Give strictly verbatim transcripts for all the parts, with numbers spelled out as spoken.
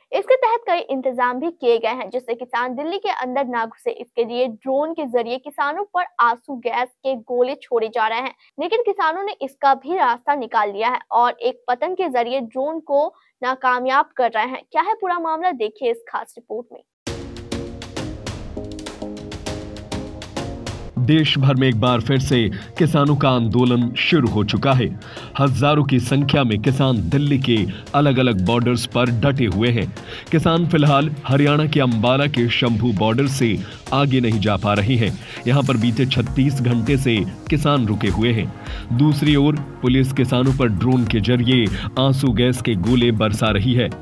इसके तहत कई इंतजाम भी किए गए हैं, जिससे किसान दिल्ली के अंदर ना घुसे। इसके लिए ड्रोन के जरिए किसानों पर आंसू गैस के गोले छोड़े जा रहे हैं, लेकिन किसानों ने इसका भी रास्ता निकाल लिया है और एक पतंग के जरिए ड्रोन को नाकामयाब कर रहे हैं। क्या है पूरा मामला, देखिए इस खास रिपोर्ट में। देश भर में एक बार फिर से किसानों का आंदोलन शुरू हो चुका है। हजारों की संख्या में किसान दिल्ली के अलग अलग बॉर्डर्स पर डटे हुए हैं। किसान फिलहाल हरियाणा के अंबाला के शंभू बॉर्डर से आगे नहीं जा पा रहे हैं। यहां पर बीते छत्तीस घंटे से किसान रुके हुए हैं। दूसरी ओर पुलिस किसानों पर ड्रोन के जरिए आंसू गैस के गोले बरसा रही है।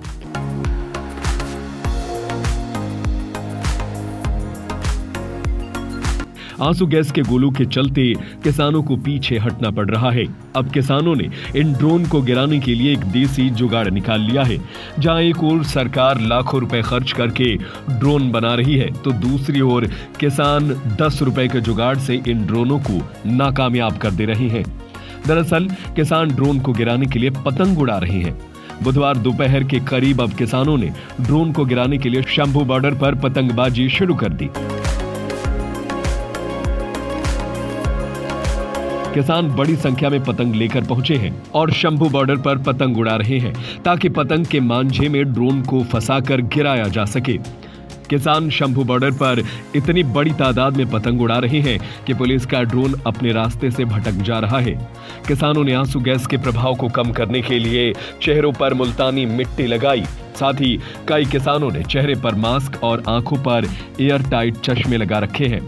आंसू गैस के गोलों के चलते किसानों को पीछे हटना पड़ रहा है। अब किसानों ने इन ड्रोन को गिराने के लिए एक देसी जुगाड़ निकाल लिया है। जहां एक ओर सरकार लाखों रुपए खर्च करके ड्रोन बना रही है, तो दूसरी ओर किसान दस रुपए के जुगाड़ से इन ड्रोनों को नाकामयाब कर दे रहे हैं। दरअसल किसान ड्रोन को गिराने के लिए पतंग उड़ा रहे हैं। बुधवार दोपहर के करीब अब किसानों ने ड्रोन को गिराने के लिए शंभू बॉर्डर पर पतंगबाजी शुरू कर दी। किसान बड़ी संख्या में पतंग लेकर पहुंचे हैं और शंभू बॉर्डर पर पतंग उड़ा रहे हैं ताकि पतंग के मांझे में ड्रोन को फंसाकर गिराया जा सके। किसान शंभू बॉर्डर पर इतनी बड़ी तादाद में पतंग उड़ा रहे हैं कि पुलिस का ड्रोन अपने रास्ते से भटक जा रहा है। किसानों ने आंसू गैस के प्रभाव को कम करने के लिए चेहरों पर मुल्तानी मिट्टी लगाई। साथ ही कई किसानों ने चेहरे पर मास्क और आंखों पर एयर टाइट चश्मे लगा रखे हैं।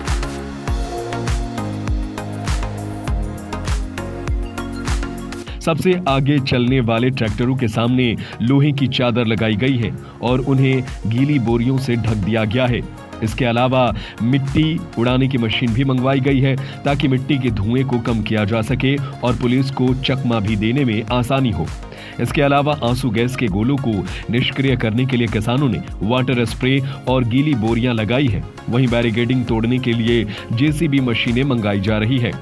सबसे आगे चलने वाले ट्रैक्टरों के सामने लोहे की चादर लगाई गई है और उन्हें गीली बोरियों से ढक दिया गया है। इसके अलावा मिट्टी उड़ाने की मशीन भी मंगवाई गई है ताकि मिट्टी के धुएं को कम किया जा सके और पुलिस को चकमा भी देने में आसानी हो। इसके अलावा आंसू गैस के गोलों को निष्क्रिय करने के लिए किसानों ने वाटर स्प्रे और गीली बोरियां लगाई है। वहीं बैरिकेडिंग तोड़ने के लिए जेसीबी मशीनें मंगाई जा रही है।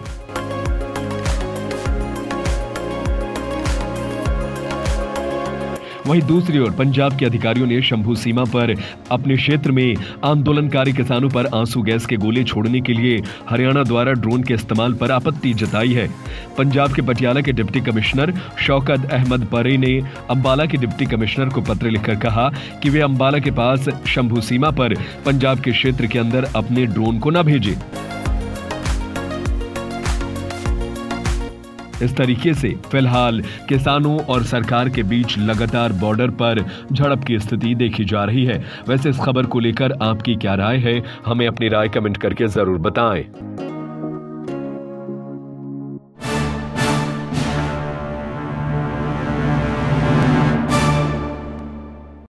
वहीं दूसरी ओर पंजाब के अधिकारियों ने शंभू सीमा पर अपने क्षेत्र में आंदोलनकारी किसानों पर आंसू गैस के गोले छोड़ने के लिए हरियाणा द्वारा ड्रोन के इस्तेमाल पर आपत्ति जताई है। पंजाब के पटियाला के डिप्टी कमिश्नर शौकत अहमद परे ने अंबाला के डिप्टी कमिश्नर को पत्र लिखकर कहा कि वे अंबाला के पास शंभू सीमा पर पंजाब के क्षेत्र के अंदर अपने ड्रोन को न भेजें। इस तरीके से फिलहाल किसानों और सरकार के बीच लगातार बॉर्डर पर झड़प की स्थिति देखी जा रही है। वैसे इस खबर को लेकर आपकी क्या राय है, हमें अपनी राय कमेंट करके जरूर बताएं।